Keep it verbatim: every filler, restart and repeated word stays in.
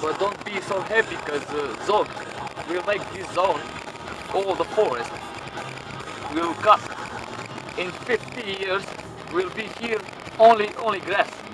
But don't be so happy, because uh, Zog will make this zone, all the forest will cut. In fifty years will be here only only grass.